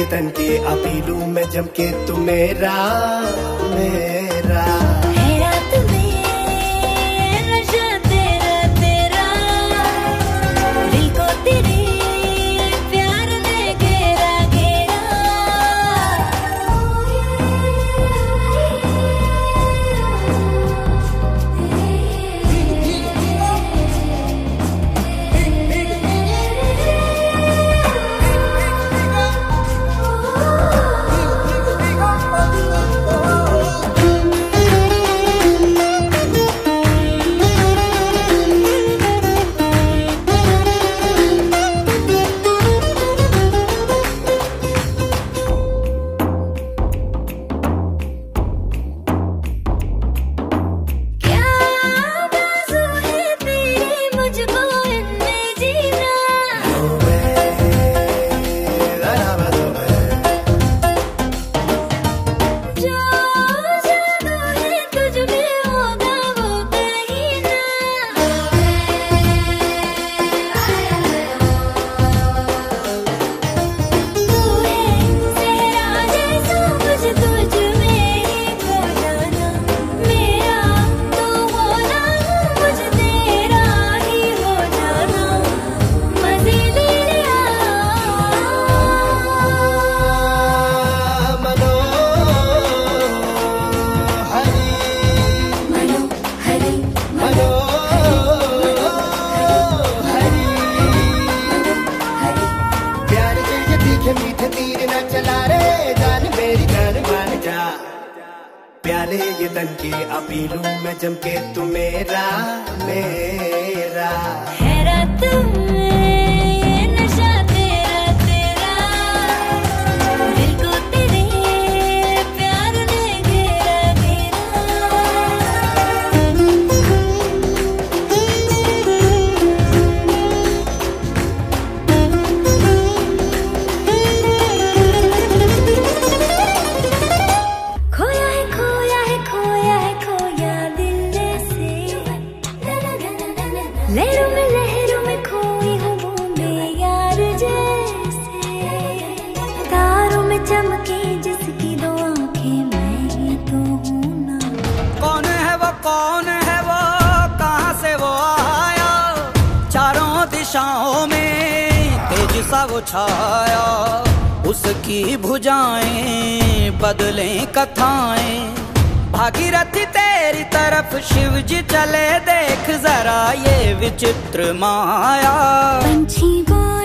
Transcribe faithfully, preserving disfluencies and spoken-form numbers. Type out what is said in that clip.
तन के अपीलू में जम के तू मेरा मेरा प्याले ये तन के अपीलू में जम के तू मेरा मेरा हैरत में नशा तेरा तेरा दिल को तेरे प्यार ने घेरा लहरों में लहरों में खोई हूँ बूंदे यार जैसे तारों में चमके जिसकी दो आंखें मैं ही तो हूँ ना। कौन है वो कौन है वो कहाँ से वो आया चारों दिशाओं में तेज सा वो छाया उसकी भुजाएं बदलें कथाएं भागीरथी तेरी तरफ शिव जी चले देख जरा ये विचित्र माया। पंछी